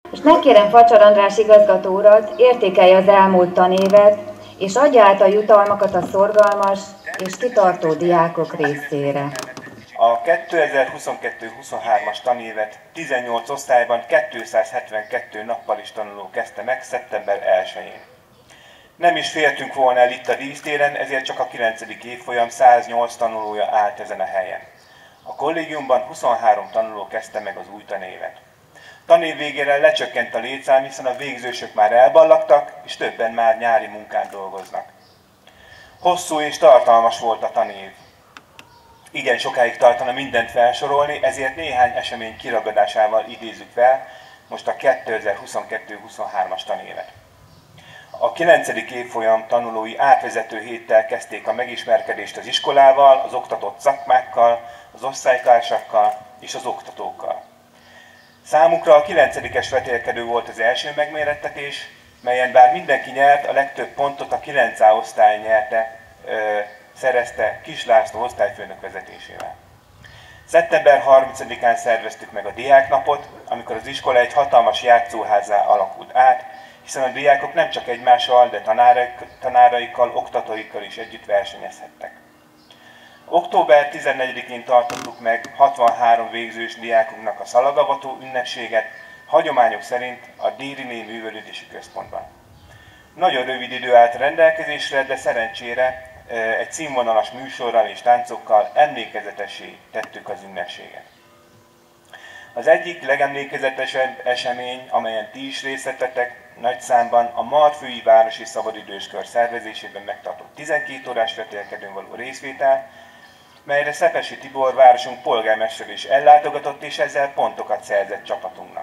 És megkérem Facsar András igazgató urat, értékelje az elmúlt tanévet, és adja át a jutalmakat a szorgalmas és kitartó diákok részére. A 2022-23-as tanévet 18 osztályban 272 nappal tanuló kezdte meg szeptember 1-én. Nem is féltünk volna el itt a dísztéren, ezért csak a 9. évfolyam 108 tanulója állt ezen a helyen. A kollégiumban 23 tanuló kezdte meg az új tanévet. Tanév végére lecsökkent a létszám, hiszen a végzősök már elballagtak, és többen már nyári munkán dolgoznak. Hosszú és tartalmas volt a tanév. Igen sokáig tartana mindent felsorolni, ezért néhány esemény kiragadásával idézzük fel most a 2022-23-as tanévet. A 9. évfolyam tanulói átvezető héttel kezdték a megismerkedést az iskolával, az oktatott szakmákkal, az osztálytársakkal és az oktatókkal. Számukra a 9-es vetélkedő volt az első megmérettetés, melyen bár mindenki nyert, a legtöbb pontot a 9A osztály szerezte Kis László osztályfőnök vezetésével. Szeptember 30-án szerveztük meg a diáknapot, amikor az iskola egy hatalmas játszóházzá alakult át, hiszen a diákok nem csak egymással, de tanáraikkal, oktatóikkal is együtt versenyezhettek. Október 14-én tartottuk meg 63 végzős diákunknak a szalagavató ünnepséget, hagyományok szerint a Dériné Művelődési Központban. Nagyon rövid idő állt rendelkezésre, de szerencsére egy színvonalas műsorral és táncokkal emlékezetessé tettük az ünnepséget. Az egyik legemlékezetesebb esemény, amelyen ti is részt vettetek, nagy számban a Marfői Városi Szabadidőskör szervezésében megtartott 12 órás vetélkedőn való részvétel, melyre Szepesi Tibor városunk polgármester is ellátogatott, és ezzel pontokat szerzett csapatunknak.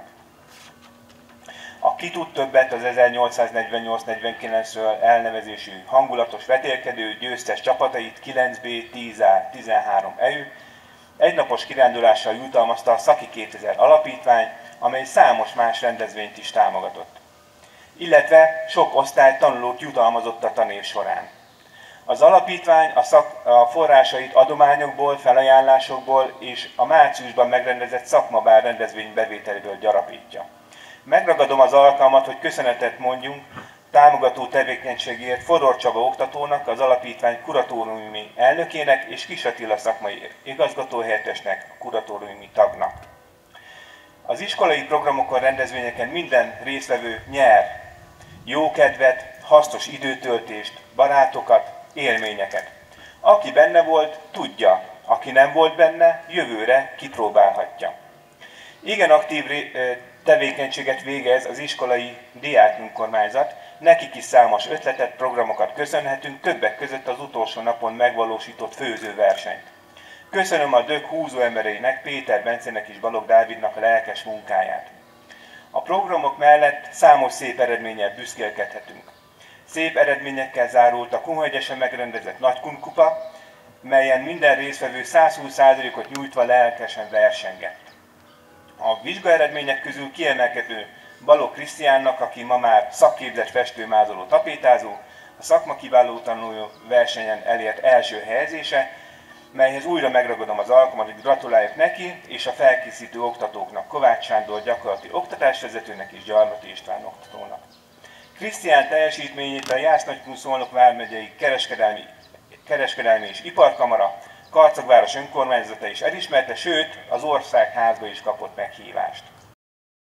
A Ki tud többet az 1848-49-ről elnevezésű hangulatos vetélkedő győztes csapatait 9B, 10A, 13 EU egynapos kirándulással jutalmazta a Szaki 2000 alapítvány, amely számos más rendezvényt is támogatott. Illetve sok osztály tanulót jutalmazott a tanév során. Az alapítvány a forrásait adományokból, felajánlásokból és a márciusban megrendezett szakmabál rendezvény bevételéből gyarapítja. Megragadom az alkalmat, hogy köszönetet mondjunk támogató tevékenységért Fodor Csaba oktatónak, az alapítvány kuratóriumi elnökének és Kis Attila szakmai igazgatóhelyettesnek, a kuratóriumi tagnak. Az iskolai programokon, rendezvényeken minden résztvevő nyer jókedvet, hasznos időtöltést, barátokat, élményeket. Aki benne volt, tudja, aki nem volt benne, jövőre kipróbálhatja. Igen aktív tevékenységet végez az iskolai diákönkormányzat, nekik is számos ötletet, programokat köszönhetünk, többek között az utolsó napon megvalósított főzőversenyt. Köszönöm a Dög húzó embereinek, Péter Bencének és Balogh Dávidnak a lelkes munkáját. A programok mellett számos szép eredménnyel büszkélkedhetünk. Szép eredményekkel zárult a Kunhegyesen megrendezett Nagykunkupa, melyen minden résztvevő 120%-ot nyújtva lelkesen versengett. A vizsgaeredmények közül kiemelkedő Balogh Krisztiánnak, aki ma már szakképzett festőmázoló tapétázó, a szakma kiváló tanuló versenyen elért első helyezése, melyhez újra megragadom az alkalmat, hogy gratuláljak neki és a felkészítő oktatóknak, Kovács Sándor gyakorlati oktatásvezetőnek és Gyarmati István oktatónak. Krisztián teljesítményét a Jász-Nagykun-Szolnok vármegyei kereskedelmi és iparkamara, Karcagváros önkormányzata is elismerte, sőt az országházba is kapott meghívást.